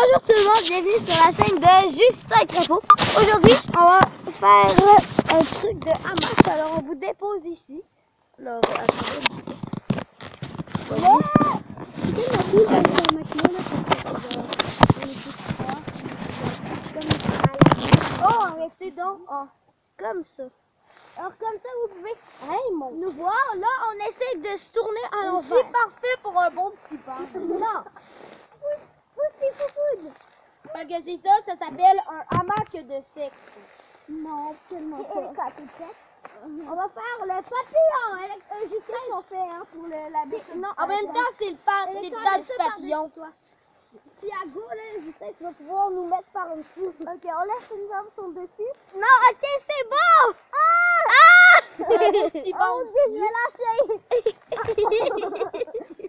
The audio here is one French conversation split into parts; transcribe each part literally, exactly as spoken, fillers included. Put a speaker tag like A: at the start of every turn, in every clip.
A: Bonjour tout le monde, bienvenue sur la chaîne de Justin Crépeau. Aujourd'hui, on va faire un truc de hamac. Alors, on vous dépose ici. Alors, attendez. Ouais! C'est quelle la fille avec ce hamac-là, là? Oh, arrêtez donc. Oh, comme ça. Alors, comme ça, vous pouvez hey, mon... nous voir. Là, on essaie de se tourner à l'envers.
B: C'est parfait pour un bon petit pain.
A: Non.
B: Parce que c'est ça, ça s'appelle un hamac de sexe.
A: Non, tellement pas. On va faire le papillon. Euh, Justin, on fait hein, pour le, la bête. Non,
B: en même temps, c'est le, pa le temps du papillon.
A: Toi. Si à go, là, Justin, tu vas pouvoir nous mettre par en dessous. Ok, on laisse une jambe sur le dessus. Non, ok, c'est bon. Ah! Ah!
B: Petit
A: Oh mon Dieu, je vais lâcher.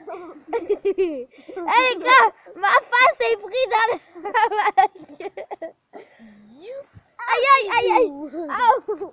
A: Hey les gars, ma face est prise dans le hamac. Aïe aïe aïe aïe.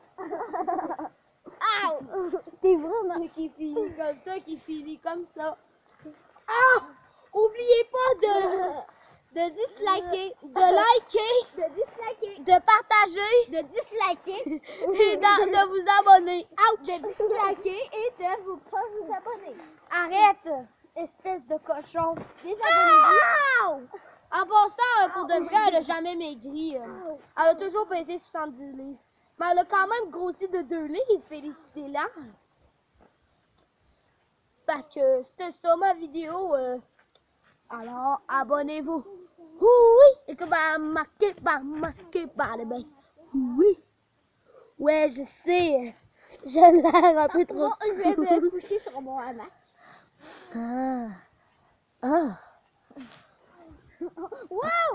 A: Aïe.
B: T'es vraiment qui finit comme ça, qui finit comme ça. Ah! Oubliez pas de, de disliker, de liker,
A: De disliker,
B: de partager,
A: de disliker,
B: et de, de vous abonner.
A: de disliker et de vous pas vous abonner.
B: Arrête, espèce de cochon. Désabonnez-vous. En passant, pour de vrai, elle a jamais maigri. Elle a toujours pesé soixante-dix livres. Mais elle a quand même grossi de deux livres. Félicitez-la. Fait que c'était ça ma vidéo. Euh, alors, abonnez-vous. Oui! Et que bah, marqué, bah, marqué par le best. Oui! Ouais, je sais. J'ai l'air un peu trop.
A: Bon, je vais me coucher sur mon hamac.
B: Ah. Ah.
A: Wow!